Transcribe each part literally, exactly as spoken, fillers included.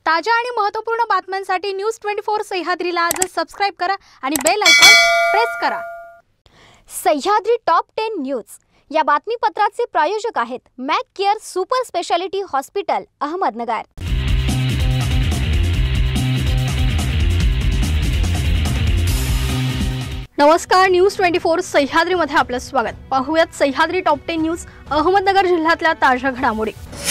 ताजा आणि महत्त्वपूर्ण बातम्यांसाठी न्यूज ट्वेंटी फोर सह्याद्रीला आजच सबस्क्राइब करा आणि बेल आयकॉन प्रेस करा। सह्याद्री टॉप टेन न्यूज या बातमीपत्राचे प्रायोजक आहेत Mac care super speciality hospital Ahmednagar. नमस्कार, न्यूज ट्वेंटी फोर सह्याद्रीमध्ये आपलं स्वागत। पाहूयात Sahyadri top ten news Ahmednagar जिल्ह्यातल्या ताज्या घडामोडी।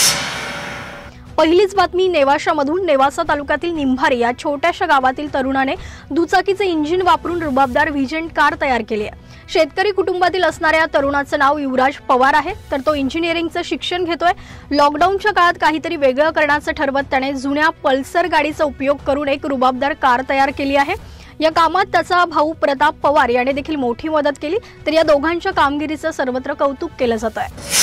पहिलीच बातमी नेवाशामधून। नेवासा तालुक्यातील निंभारी या छोट्याशा गावातील तरुणाने दुचाकीचे इंजिन वापरून रुबाबदार व्हिजन कार तयार केली आहे। शेतकरी कुटुंबातील असणाऱ्या या तरुणाचं नाव युवराज पवार आहे, तर तो इंजिनिअरिंगचं शिक्षण घेतोय। लॉकडाऊनच्या काळात काहीतरी वेगळं करण्याचं ठरवत त्याने जुन्या पल्सर गाडीचा उपयोग करून एक रुबाबदार कार तयार केली आहे। या कामात त्याचा भाऊ प्रताप पवार याने देखील मोठी मदत केली, तर या दोघांच्या कामगिरीचं सर्वत्र कौतुक केलं जात आहे।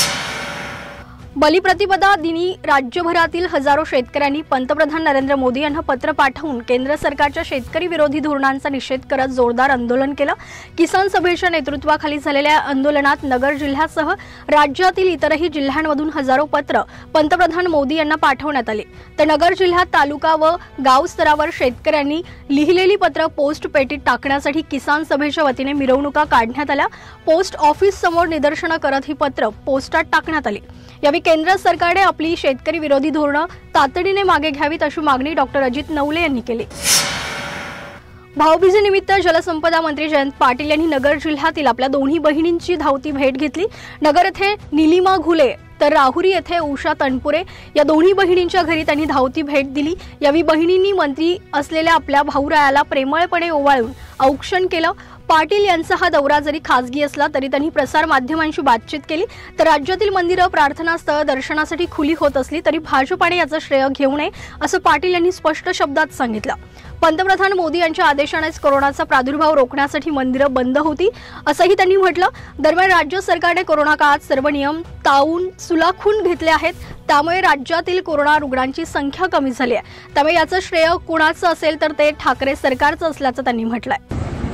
बलिप्रतिपदा दिनी राज्यभरातील हजारो शेतकऱ्यांनी पंतप्रधान नरेंद्र मोदी यांना पत्र पाठवून केंद्र सरकारच्या शेतकरी विरोधी धोरणांचा निषेध करत जोरदार आंदोलन केलं। किसान सभेच्या नेतृत्वाखाली झालेल्या आंदोलनात नगर जिल्ह्यासह राज्यातील इतरही जिल्ह्यांमधून हजारो पत्र पंतप्रधान मोदी यांना पाठवण्यात आली। तर नगर जिल्ह्यात तालुका व गाव स्तरावर शेतकऱ्यांनी लिहिलेली पत्र पोस्ट पेटीत टाकण्यासाठी किसान सभेच्या वतीने मिरवणुका काढण्यात आल्या। पोस्ट ऑफिस समोर निदर्शनं करत ही पत्र पोस्टात टाकण्यात आली। यावेळी केंद्र सरकारने आपली शेतकरी विरोधी धोरणं तातडीने मागे घ्यावीत अशी मागणी डॉक्टर अजित नवले यांनी केली। भाऊबीजेनिमित्त जलसंपदा मंत्री जयंत पाटील यांनी नगर जिल्ह्यातील आपल्या दोन्ही बहिणींची धावती भेट घेतली। नगर येथे निलिमा घुले तर राहुरी येथे उषा तनपुरे या दोन्ही बहिणींच्या घरी त्यांनी धावती भेट दिली। यावेळी बहिणींनी मंत्री असलेल्या आपल्या भाऊरायाला प्रेमळपणे ओवाळून औक्षण केलं। पाटील यांचा हा दौरा जरी खासगी असला तरी त्यांनी प्रसार माध्यमांशी बातचीत केली। तर राज्यातील मंदिरं, प्रार्थनास्थळ दर्शनासाठी खुली होत असली तरी भाजपाने याचं श्रेय घेऊ नये असं पाटील यांनी स्पष्ट शब्दात सांगितलं। पंतप्रधान मोदी यांच्या आदेशानेच कोरोनाचा प्रादुर्भाव रोखण्यासाठी मंदिरं बंद होती असंही त्यांनी म्हटलं। दरम्यान राज्य सरकारने कोरोना काळात सर्व नियम ताऊन सुलाखून घेतले आहेत, त्यामुळे राज्यातील कोरोना रुग्णांची संख्या कमी झाली आहे। त्यामुळे याचं श्रेय कुणाचं असेल तर ते ठाकरे सरकारचं असल्याचं त्यांनी म्हटलंय।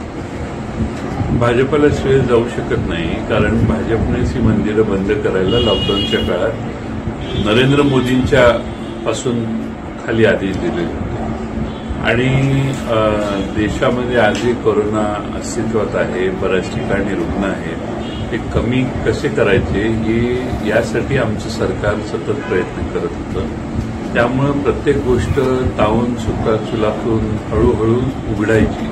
भाजपला श्रेय जाऊ शकत नाही, कारण भाजपनेच ही मंदिरं बंद करायला लॉकडाऊनच्या काळात नरेंद्र मोदींच्या पासून खाली आदेश दिले होते। आणि देशामध्ये आजही कोरोना अस्तित्वात आहे, बऱ्याच ठिकाणी रुग्ण आहेत, ते कमी कसे करायचे हे यासाठी आमचं सरकार सतत प्रयत्न करत होतं। त्यामुळे प्रत्येक गोष्ट तावून सुका सुलाखून हळूहळू उघडायची।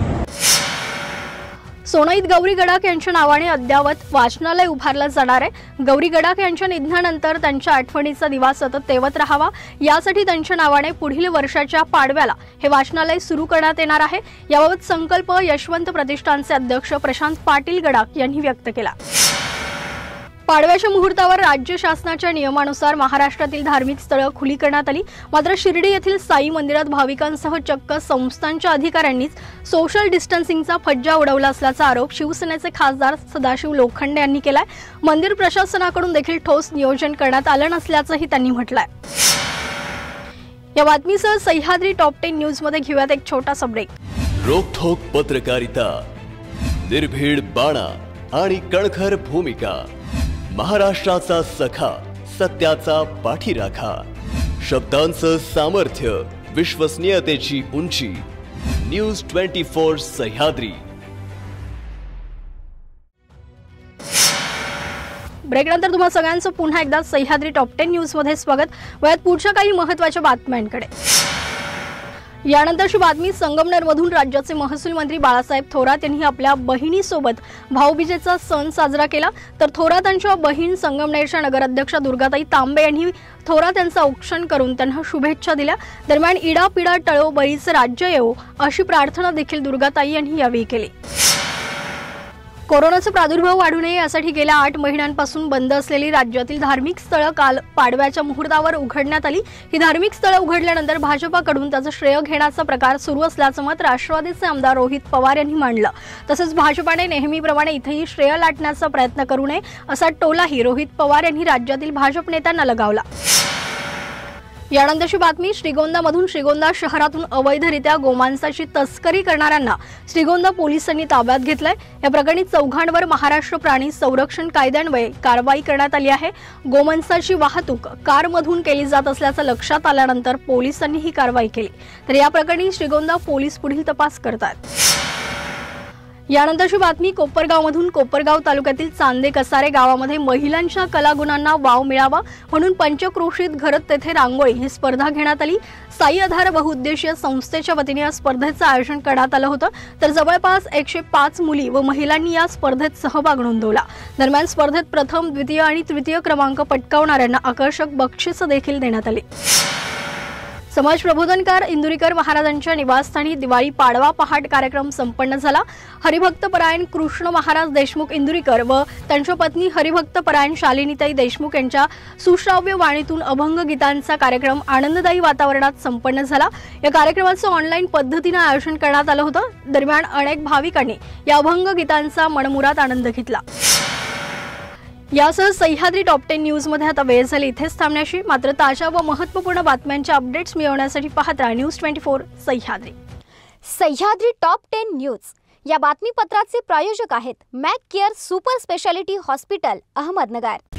सोनाईत गौरी गडाख यांच्या नावाने अद्यावत वाचनालय उभारलं जाणार आहे। गौरी गडाख यांच्या निधनानंतर त्यांच्या आठवणीचा दिवा सतत तेवत राहावा यासाठी त्यांच्या नावाने पुढील वर्षाच्या पाडव्याला हे वाचनालय सुरू करण्यात येणार आहे। याबाबत संकल्प यशवंत प्रतिष्ठानचे अध्यक्ष प्रशांत पाटील गडाख यांनी व्यक्त केला। पाडव्याच्या मुहूर्तावर राज्य शासनाच्या नियमानुसार महाराष्ट्रातील धार्मिक स्थळं खुली करण्यात आली। मात्र शिर्डी येथील साई मंदिरात भाविकांसह चक्क संस्थांच्या अधिकाऱ्यांनीच सोशल डिस्टन्सिंगचा फज्जा उडवला असल्याचा आरोप शिवसेनेचे खासदार सदाशिव लोखंडे यांनी केलाय। मंदिर प्रशासनाकडून देखील ठोस नियोजन करण्यात आलं नसल्याचंही त्यांनी म्हटलंय। या बातमीसह सह्याद्री टॉप टेन न्यूज मध्ये घेऊयात एक छोटासा ब्रेक। रोखोक पत्रकारिता, निर्भीड बाणा आणि कणखर भूमिका, महाराष्ट्राचा सखा, सत्याचा पाठीराखा, शब्दांचं सामर्थ्य, विश्वसनीयतेची उंची, न्यूज ट्वेंटी फोर सह्याद्री। ब्रेकनंतर तुम्हा सगळ्यांचं पुन्हा एकदा सह्याद्री टॉप टेन न्यूज मध्ये स्वागत। वयात पुढच्या काही महत्त्वाच्या बातम्यांकडे। यानंतरची बातमी संगमनेरमधून राज्याचे महसूल मंत्री बाळासाहेब थोरात यांनी आपल्या बहिणीसोबत भाऊबीजेचा सण साजरा केला। तर थोरात यांच्या बहीण संगमनेरच्या नगराध्यक्षा दुर्गाताई तांबे यांनी थोरात यांचं औक्षण करून त्यांना शुभेच्छा दिल्या। दरम्यान इडापिडा टळो, बळीचं राज्य येवो अशी प्रार्थना देखील दुर्गाताई यांनी यावेळी केली। कोरोनाचा प्रादुर्भाव वाढू नये यासाठी गेल्या आठ महिन्यांपासून बंद असलेली राज्यातील धार्मिक स्थळं काल पाडव्याच्या मुहूर्तावर उघडण्यात आली। ही धार्मिक स्थळं उघडल्यानंतर भाजपाकडून त्याचं श्रेय घेण्याचा प्रकार सुरू असल्याचं मत राष्ट्रवादीचे आमदार रोहित पवार यांनी मांडलं। तसंच भाजपाने नेहमीप्रमाणे इथेही श्रेय लाटण्याचा प्रयत्न करू नये असा टोलाही रोहित पवार यांनी राज्यातील भाजप नेत्यांना लगावला। यानंतरची बातमी श्रीगोंदामधून श्रीगोंदा शहरातून अवैधरित्या गोमांसाची तस्करी करणाऱ्यांना श्रीगोंदा पोलिसांनी ताब्यात घेतलंय। या प्रकरणी चौघांवर महाराष्ट्र प्राणी संरक्षण कायद्यान्वये कारवाई करण्यात आली आहे। गोमांसाची वाहतूक कारमधून केली जात असल्याचं लक्षात आल्यानंतर पोलिसांनी ही कारवाई केली। तर या प्रकरणी श्रीगोंदा पोलीस पुढील तपास करतात। यानंतरची बातमी कोपरगावमधून कोपरगाव तालुक्यातील चांदे कसारे गावामध्ये महिलांच्या कलागुणांना वाव मिळावा म्हणून पंचक्रोशीत घरत तेथे रांगोळी ही स्पर्धा घेण्यात आली। साई आधार बहुउद्देशीय संस्थेच्या वतीने या स्पर्धेचं आयोजन करण्यात आलं होतं। तर जवळपास एकशे पाच मुली व महिलांनी या स्पर्धेत सहभाग नोंदवला। दरम्यान स्पर्धेत प्रथम, द्वितीय आणि तृतीय क्रमांक पटकावणाऱ्यांना आकर्षक बक्षिसं देखील देण्यात आली। समाज प्रबोधनकार इंदुरीकर महाराजांच्या निवासस्थानी दिवाळी पाडवा पहाट कार्यक्रम संपन्न झाला। हरिभक्तपरायण कृष्ण महाराज देशमुख इंदुरीकर व त्यांच्या पत्नी हरिभक्तपरायण शालिनीताई देशमुख यांच्या सुश्राव्य वाणीतून अभंग गीतांचा कार्यक्रम आनंददायी वातावरणात संपन्न झाला। या कार्यक्रमाचं ऑनलाईन पद्धतीने आयोजन करण्यात आलं होतं। दरम्यान अनेक भाविकांनी या अभंग गीतांचा मनमुराद आनंद घेतला। यासह सह्याद्री टॉप टेन न्यूज मध्ये आता वेळ झाली इथेच थांबण्याची। मात्र ताज्या व महत्त्वपूर्ण बातम्यांचे अपडेट्स मिळवण्यासाठी पाहत राहा news twenty four Sahyadri. Sahyadri top ten news या बातमीपत्राचे प्रायोजक आहेत Mac care super speciality hospital Ahmednagar.